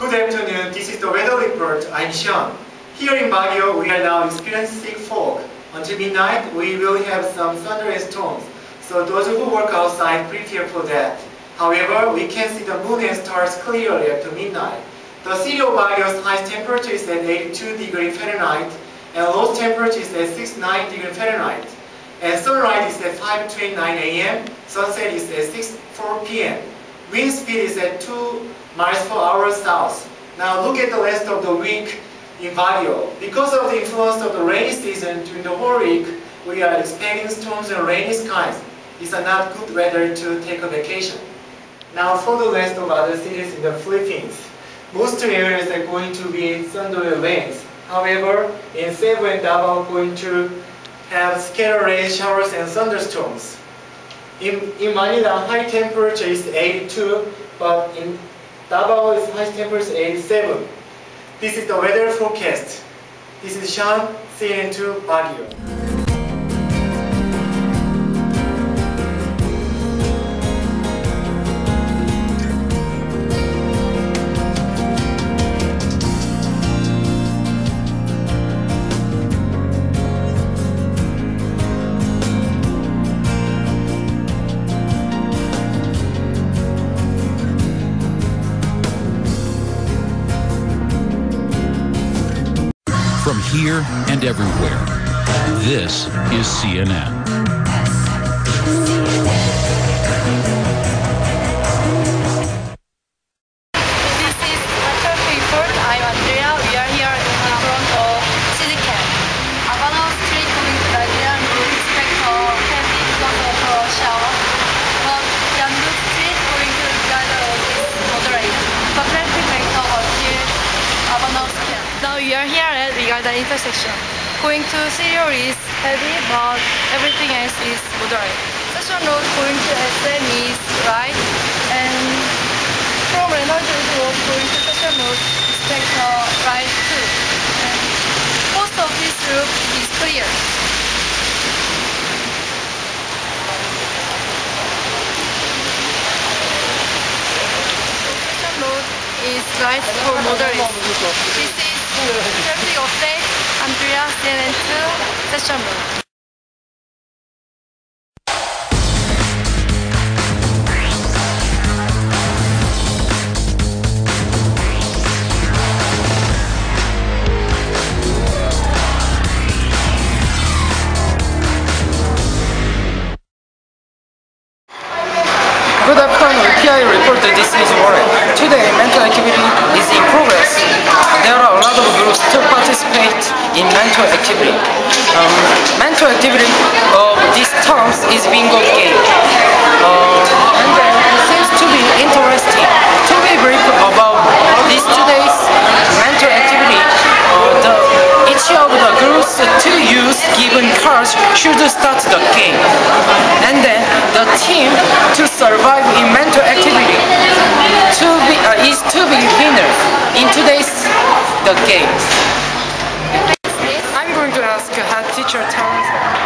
Good afternoon, this is the weather report. I'm Sean. Here in Baguio, we are now experiencing fog. Until midnight, we will have some thunder and storms. So those who work outside, prepare for that. However, we can see the moon and stars clearly after midnight. The city of Baguio's highest temperature is at 82 degrees Fahrenheit and lowest temperature is at 69 degrees Fahrenheit. And sunrise is at 5:29 a.m., sunset is at 6:04 p.m. Wind speed is at 2 miles per hour south. Now look at the rest of the week in Baguio. Because of the influence of the rainy season during the whole week, we are expecting storms and rainy skies. It's not good weather to take a vacation. Now for the rest of other cities in the Philippines. Most areas are going to be thunder and rains. However, in Cebu and Davao are going to have scattered rain showers and thunderstorms. In Manila, high temperature is 82, but in Davao, high temperature is 87. This is the weather forecast. This is Sean, CNN2 Baguio. From here and everywhere, this is CNN. This is Metro Report. I'm Andrea. We are here in front of City Camp. Havana Street going to Nigerian would expect a heavy because of a shower. But Yandu Street going to Uganda is moderate. The traffic vector was here Havana Street. Now we are here at Uganda intersection. Going to Sirio is heavy, but everything else is moderate. Session Road going to SM is right, and from Reynolds Road going to Session Road expect right too. And most of this route is clear. Session Road is right for moderate. This is traffic update. Andrea, CNN2, Session Road. Good afternoon, PI reporter, this is Warren. Today, mental activity is in progress. There are a lot of groups to participate in mental activity. Mental activity of these terms is bingo game. And it seems to be interesting. To be brief about this today's mental activity, each of the groups to use given cards should start the game. And then the team to survive in mental activity is to be winner in today's the games. I'm going to ask head teacher Tom